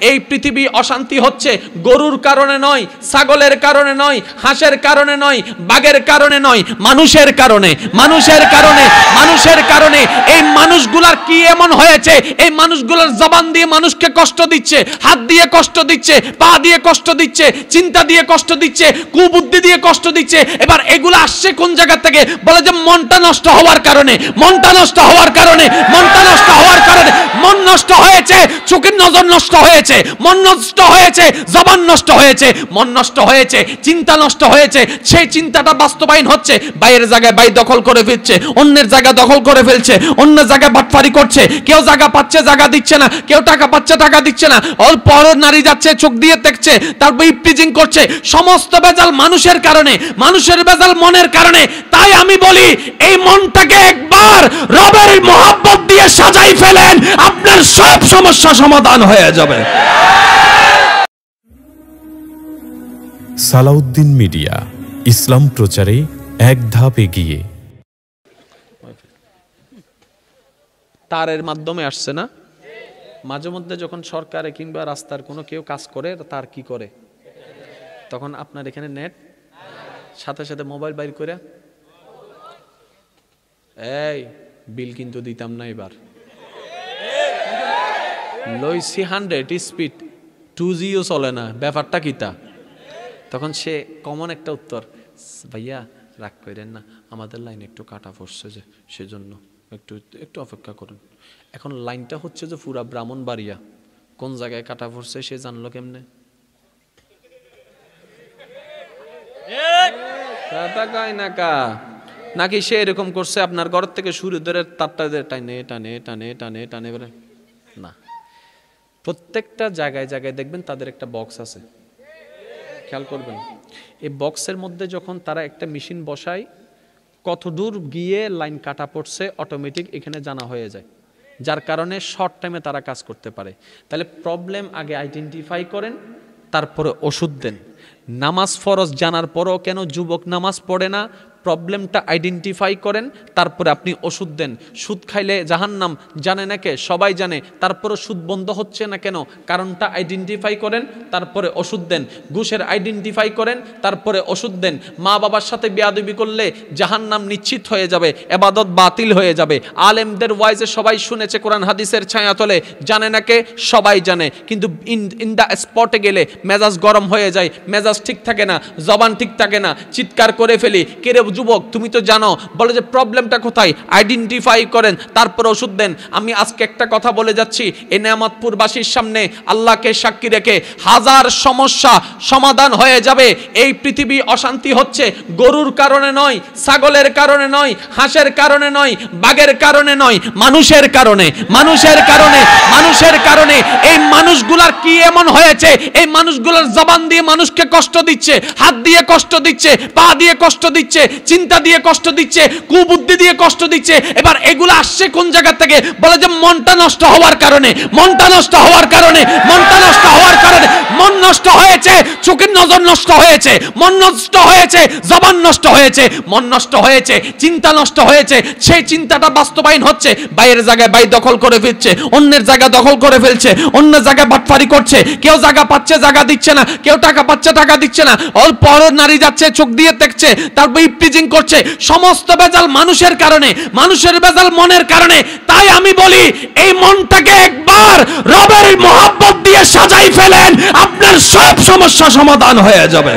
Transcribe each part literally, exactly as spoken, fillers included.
এই পৃথিবী অশান্তি হচ্ছে গরুর কারণে নয়, ছাগলের কারণে নয়, হাঁসের কারণে নয়, বাঘের কারণে নয়, মানুষের কারণে মানুষের কারণে মানুষের কারণে। এই মানুষগুলার কি এমন হয়েছে? এই মানুষগুলার জবান দিয়ে মানুষকে কষ্ট দিচ্ছে, হাত দিয়ে কষ্ট দিচ্ছে, পা দিয়ে কষ্ট দিচ্ছে, চিন্তা দিয়ে কষ্ট দিচ্ছে, কুবুদ্ধি দিয়ে কষ্ট দিচ্ছে। এবার এগুলো আসছে কোন জায়গা থেকে? বলে যে মনটা নষ্ট হওয়ার কারণে, মনটা নষ্ট হওয়ার কারণে, মনটা নষ্ট হওয়ার কারণে। মন নষ্ট হয়েছে, চোখের নজর নষ্ট হয়েছে, মন নষ্ট হয়েছে, জবান নষ্ট হয়েছে, মন নষ্ট হয়েছে, চিন্তা নষ্ট হয়েছে। সেই চিন্তাটা বাস্তবায়ন হচ্ছে বাইরের জায়গায় বাই দখল করে ফেলছে, অন্যের জায়গা দখল করে ফেলছে, অন্য জায়গায় বাটফারি করছে। কেউ জায়গা পাচ্ছে, জায়গা দিচ্ছে না, কেউ টাকা পাচ্ছে, টাকা দিচ্ছে না। অল্প নারী যাচ্ছে, চোখ দিয়ে দেখছে, তারপর ইপটিজিং করছে। সমস্ত বেজাল মানুষের কারণে, মানুষের বেজাল মনের কারণে। তাই আমি বলি এই মনটাকে একবার রবের মোহাব্বত দিয়ে সাজাই ফেলেন, আপনার সব সমস্যা সমাধান হয়ে যাবে। সালাউদ্দিন মিডিয়া, ইসলাম প্রচারে এক ধাপ এগিয়ে। তারের মাধ্যমে আসছে না? মাঝে মধ্যে যখন সরকারে কিংবা রাস্তার কোনো কেউ কাজ করে, তার কি করে? তখন আপনার এখানে নেট, সাথে সাথে মোবাইল বাইর করে, এই বিল কিন্তু দিতাম না, এবার লইসি হান্ড্রেড স্পিড, টু জিও চলে না, ব্যাপারটা কিতা? তখন সে কমন একটা উত্তর, ভাইয়া রাগ করেন না, আমাদের লাইন একটু কাটা পড়ছে, যে সেজন্য একটু একটু অপেক্ষা করুন। এখন লাইনটা হচ্ছে যে পুরা ব্রাহ্মণবাড়িয়া, কোন জায়গায় কাটা পড়ছে সে জানলো কেমনে? নাকি সে এরকম করছে আপনার ঘর থেকে শুরু ধরে তারটা টানে টানে টানে টানে টানে বলে না। প্রত্যেকটা জায়গায় জায়গায় দেখবেন তাদের একটা বক্স আছে, খেয়াল করবেন। এই বক্সের মধ্যে যখন তারা একটা মেশিন বসায়, কত দূর গিয়ে লাইন কাটা পড়ছে অটোমেটিক এখানে জানা হয়ে যায়, যার কারণে শর্ট টাইমে তারা কাজ করতে পারে। তাহলে প্রবলেম আগে আইডেন্টিফাই করেন, তারপরে ওষুধ দেন। নামাজ ফরজ জানার পরও কেন যুবক নামাজ পড়ে না? প্রবলেমটা আইডেন্টিফাই করেন, তারপরে আপনি ওষুধ দেন। সুদ খাইলে জাহান্নাম জানে না কে? সবাই জানে, তারপরে সুদ বন্ধ হচ্ছে না কেন? কারণটা আইডেন্টিফাই করেন, তারপরে ওষুধ দেন। ঘুষের আইডেন্টিফাই করেন, তারপরে ওষুধ দেন। মা বাবার সাথে বেয়াদবি করলে জাহান্নাম নিশ্চিত হয়ে যাবে, ইবাদত বাতিল হয়ে যাবে। আলেমদের ওয়াইজে সবাই শুনেছে, কোরআন হাদিসের ছায়া তলে, জানে না কে? সবাই জানে। কিন্তু ইন দ্য স্পটে গেলে মেজাজ গরম হয়ে যায়, মেজাজ ঠিক থাকে না, জবান ঠিক থাকে না, চিৎকার করে ফেলি, কে রে যুবক তুমি তো জানো। বলে যে প্রবলেমটা কোথায়? আইডেন্টিফাই করেন, তারপর ওষুধ দেন। আমি আজকে একটা কথা বলে যাচ্ছি, এই নেয়ামতপুরবাসীর সামনে আল্লাহকে সাক্ষী রেখে, হাজার সমস্যা সমাধান হয়ে যাবে। এই পৃথিবী অশান্তি হচ্ছে গরুর কারণে নয়, ছাগলের কারণে নয়, হাঁসের কারণে নয়, বাঘের কারণে নয়, মানুষের কারণে মানুষের কারণে মানুষের কারণে। এই মানুষগুলার কি এমন হয়েছে? এই মানুষগুলার জবান দিয়ে মানুষকে কষ্ট দিচ্ছে, হাত দিয়ে কষ্ট দিচ্ছে, পা দিয়ে কষ্ট দিচ্ছে, চিন্তা দিয়ে কষ্ট দিচ্ছে, কুবুদ্ধি দিয়ে কষ্ট দিচ্ছে। এবার এগুলো আসছে কোন জায়গা থেকে? বলে যে মনটা নষ্ট হওয়ার কারণে, মনটা নষ্ট হওয়ার কারণে, মনটা নষ্ট হওয়ার কারণে। মন নষ্ট হয়েছে, চোখের নজর নষ্ট হয়েছে, মন নষ্ট হয়েছে, জবান নষ্ট হয়েছে, মন নষ্ট হয়েছে, চিন্তা নষ্ট হয়েছে। সেই চিন্তাটা বাস্তবায়ন হচ্ছে বাইরের জায়গায় বাই দখল করে ফেলছে, অন্যের জায়গা দখল করে ফেলছে, অন্য জায়গায় বাটফারি করছে। কেউ জায়গা পাচ্ছে, জায়গা দিচ্ছে না, কেউ টাকা পাচ্ছে, টাকা দিচ্ছে না। অল্প নারী যাচ্ছে, চোখ দিয়ে দেখছে, তারপর ইপটিজিং করছে। সমস্ত বেজাল মানুষের কারণে, মানুষের বেজাল মনের কারণে। তাই আমি বলি এই মনটাকে একবার রবের মোহাব্বত দিয়ে সাজাই ফেলেন, আপনার সব সমস্যা সমাধান হয়ে যাবে।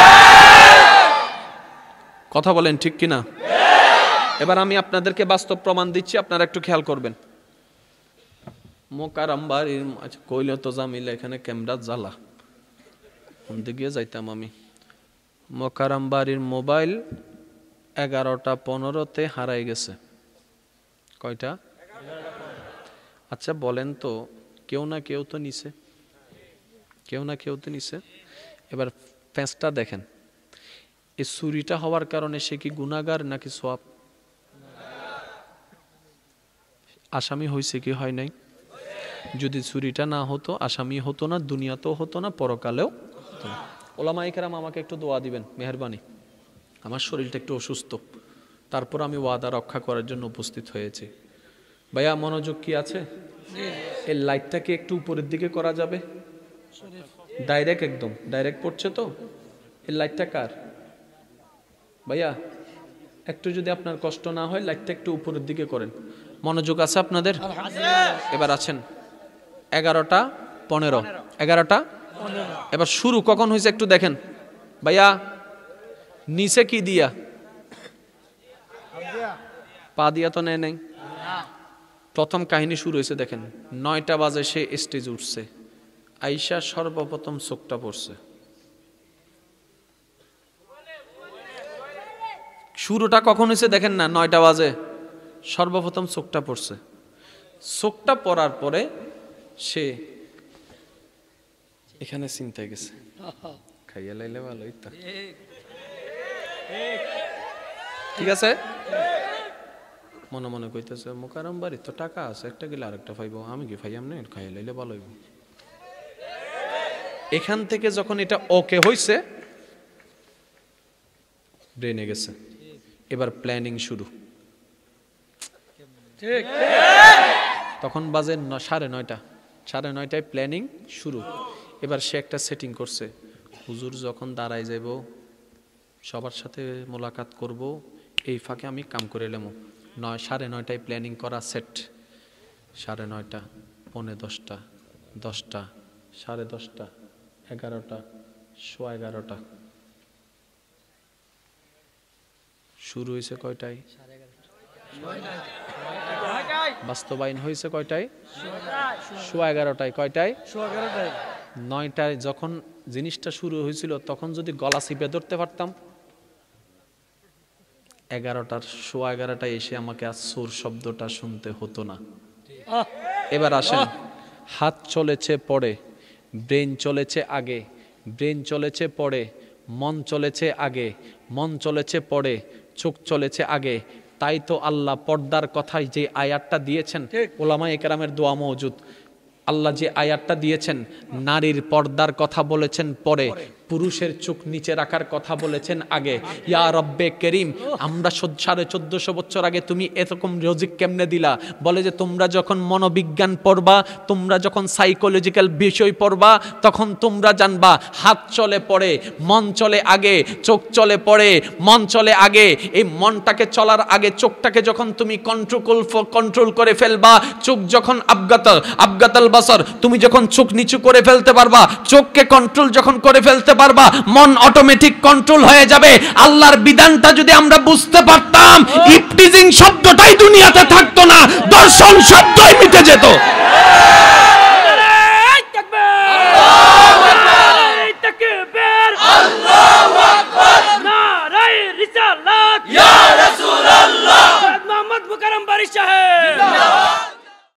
কথা বলেন ঠিক কিনা? এবার আমি আপনাদেরকে বাস্তব প্রমাণ দিচ্ছি, আপনারা একটু খেয়াল করবেন। মোকাররম বাড়ির, আচ্ছা কইলে তো জামিলা, এখানে ক্যামেরা জ্বালা, কোন দিকে যাইতাম আমি? মোকাররম বাড়ির মোবাইল এগারোটা পনেরোতে হারাই গেছে। কয়টা? আচ্ছা বলেন তো, কেউ না কেউ তো নিছে, কেউ না কেউ তো নিছে। এবার প্যাঁচটা দেখেন, এই চুরিটা হওয়ার কারণে সে কি গুনাহগার নাকি সওয়াব? আসামি হয়েছে কি হয় নাই? যদি চুরিটা না হতো, আসামি হতো না, দুনিয়াতেও হতো না, পরকালেও হতো না। ওলামায়ে কেরাম আমাকে একটু দোয়া দিবেন মেহেরবানি, আমার শরীরটা একটু অসুস্থ, তারপর আমি ওয়াদা রক্ষা করার জন্য উপস্থিত হয়েছি। ভাইয়া মনোযোগ কি আছে? এই লাইটটাকে একটু উপরের দিকে করা যাবে? ডাইরেক্ট, একদম ডাইরেক্ট পড়ছে তো। এই লাইটটা কার ভাইয়া? একটু যদি আপনার কষ্ট না হয় লাইটটা একটু উপরের দিকে করেন। মনোযোগ আছে আপনাদের? এবার আছেন এগারোটা পনেরো, এগারোটা এবার শুরু কখন হয়েছে একটু দেখেন ভাইয়া। নিচে কি দিয়া? পা দিয়া তো নেয় নাই। প্রথম কাহিনী শুরু হয়েছে দেখেন, নয়টা বাজে সে স্টেজ উঠছে, আইসা সর্বপ্রথম চোখটা পড়ছে। শুরুটা কখন হয়েছে দেখেন না, নয়টা বাজে সর্বপ্রথম চোখটা পড়ছে। চোখটা পড়ার পরে সে এখানে চিন্তায় গেছে, খাইয়া লাইলে ভালোই তো, ঠিক আছে। মনে মনে কইতেছে মোকাররম বাড়ি তো টাকা আছে, একটা গেলে আরেকটা পাইবো, আমি কি পাই এমনি, খাইয়া লাইলে ভালো হইব। এখান থেকে যখন এটা ওকে হইছে, ব্রেনে গেছে, এবার প্ল্যানিং শুরু। তখন বাজে সাড়ে নয়টা, সাড়ে নয়টায় প্ল্যানিং শুরু। এবার সে একটা সেটিং করছে, হুজুর যখন দাঁড়ায় যাইব, সবার সাথে মোলাকাত করব, এই ফাঁকে আমি কাম করে এলাম। নয় সাড়ে নয়টায় প্ল্যানিং করা সেট। সাড়ে নয়টা, পৌনে দশটা, দশটা, সাড়ে দশটা, এগারোটা, সোয়া এগারোটা। শুরু হয়েছে কয়টায়? বাস্তবায়ন হয়েছে কয়টায়? সোয়া এগারোটায়। কয়টায়? নয়টায়। যখন জিনিসটা শুরু হয়েছিল তখন যদি গলা চিপে ধরতে পারতাম, এগারোটার সোয়া এগারোটায় এসে আমাকে আর সুর শব্দটা শুনতে হতো না। এবার আসেন, হাত চলেছে পড়ে, ব্রেন চলেছে আগে, ব্রেন চলেছে পড়ে, মন চলেছে আগে, মন চলেছে পড়ে, চোখ চলেছে আগে। তাই তো আল্লাহ পর্দার কথাই যে আয়াতটা দিয়েছেন, ওলামায়ে কেরামের দোয়া মওজুদ, আল্লাহ যে আয়াতটা দিয়েছেন, নারীর পর্দার কথা বলেছেন পরে, পুরুষের চোখ নিচে রাখার কথা বলেছেন আগে। ইয়া রব্বে করিম, আমরা সাড়ে চোদ্দশো বছর আগে তুমি এরকম লজিক কেমনে দিলা? বলে যে তোমরা যখন মনোবিজ্ঞান পড়বা, তোমরা যখন সাইকোলজিক্যাল বিষয় পড়বা, তখন তোমরা জানবা হাত চলে পড়ে, মন চলে আগে, চোখ চলে পড়ে, মন চলে আগে। এই মনটাকে চলার আগে চোখটাকে যখন তুমি কন্ট্রোল কন্ট্রোল করে ফেলবা, চোখ যখন আবগাত আবগাতাল বাসার, তুমি যখন চোখ নিচু করে ফেলতে পারবা, চোখকে কন্ট্রোল যখন করে ফেলতে পারবা, মন অটোমেটিক কন্ট্রোল হয়ে যাবে। আল্লাহর বিধানটা যদি আমরা বুঝতে পারতাম, ইফটিজিং শব্দটাই দুনিয়াতে থাকতো না, দর্শন শব্দই মিটে যেত।